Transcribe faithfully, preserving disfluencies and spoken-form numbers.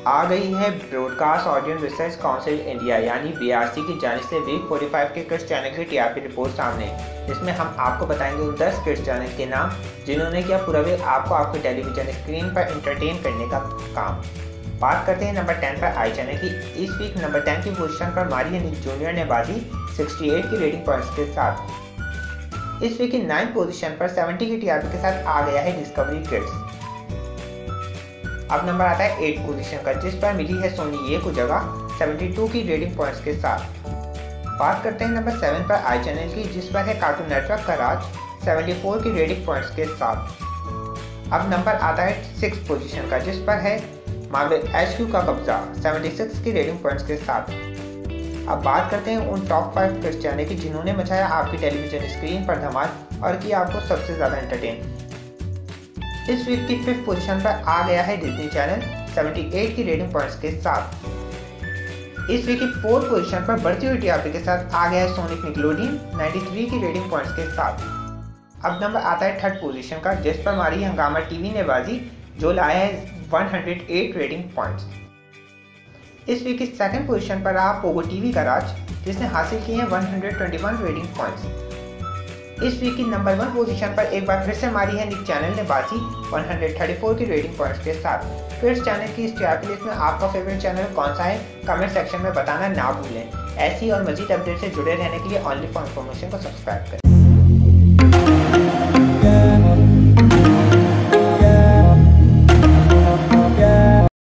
आ गई है broadcast audience research council India यानी बी आर सी की जानिब से वीक पैंतालीस के किड्स चैनल की टी आर पी रिपोर्ट सामने, जिसमें हम आपको बताएंगे उन दस किड्स चैनल के नाम जिन्होंने किया पूरा वीक आपको आपके टेलीविजन स्क्रीन पर इंटरटेन करने का काम। बात करते हैं नंबर टेन पर आई चैनल की। इस वीक नंबर टेन की पोजीशन पर मारी निक जूनियर ने बाजी अड़सठ की रेटिंग पॉइंट्स के साथ। इस वीक की नाइन्थ पोजीशन पर सत्तर की टी आर पी के साथ आ गया है डिस्कवरी किड्स। अब नंबर आता है एट पोजीशन का, जिस पर मिली है सोनी ये को जगह बहत्तर की रेटिंग पॉइंट्स के साथ। बात करते हैं नंबर सेवन पर आई चैनल की, जिस पर है कार्टून नेटवर्क का राज चौहत्तर की रेटिंग पॉइंट्स के साथ। अब नंबर आता है सिक्स पोजीशन का, जिस पर है मार्वल एच क्यू का कब्जा छिहत्तर की रेटिंग पॉइंट्स के साथ। अब बात करते हैं उन टॉप फाइव किड्स चैनल की जिन्होंने मचाया आपकी टेलीविजन स्क्रीन पर धमाल और किया आपको सबसे ज़्यादा एंटरटेन। इस वीक की फिफ्थ पोजीशन पर आ गया है डिज्नी चैनल अठहत्तर की रेटिंग पॉइंट्स के साथ। इस वीक की फोर्थ पोजीशन पर बढ़ती हुई टी आर पी के साथ आ गया है सोनिक निकलोडियन तिरानवे की रेटिंग पॉइंट्स के साथ। अब नंबर आता है थर्ड पोजीशन का, जिस पर हमारी हंगामा टीवी ने बाजी जो लाया है एक सौ आठ रेटिंग पॉइंट्स। इस वीक की सेकंड पोजीशन पर रहा पोगो टीवी का राज, जिसने हासिल किए हैं एक सौ इक्कीस रेटिंग पॉइंट्स। इस वीक की नंबर वन पोजीशन पर एक बार फिर से मारी है निक चैनल ने बाजी एक सौ चौंतीस की रेटिंग पॉइंट्स के साथ। फिर इस चैनल की इस टी आर पी लिस्ट में आपका फेवरेट चैनल कौन सा है, कमेंट सेक्शन में बताना ना भूलें। ऐसी और मजीद अपडेट से जुड़े रहने के लिए ओनली फॉर इन्फॉर्मेशन को सब्सक्राइब करें।